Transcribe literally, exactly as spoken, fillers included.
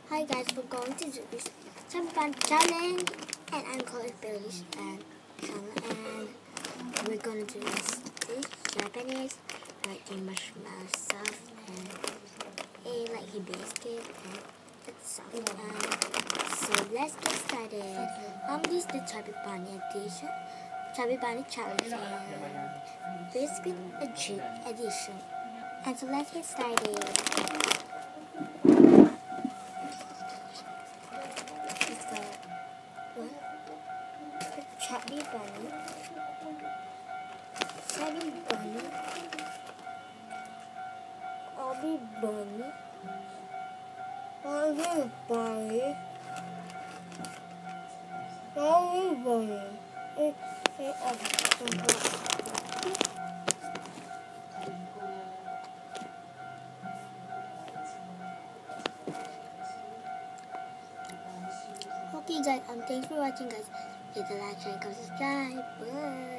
Hi guys, we're going to do this Chubby Bunny challenge, and I'm called Billy's and channel, and we're gonna do this, this Japanese like a marshmallow stuff and a like a biscuit and it's soft. And so let's get started. Um, this is the Chubby Bunny edition, Chubby Bunny challenge and biscuit edition. And so let's get started. Chubby Bunny, Chubby Bunny, Chubby Bunny, Chubby Bunny, Chubby Bunny. Eh, eh, Okay guys, um, thanks for watching guys. Hit the like, share, and subscribe. Bye.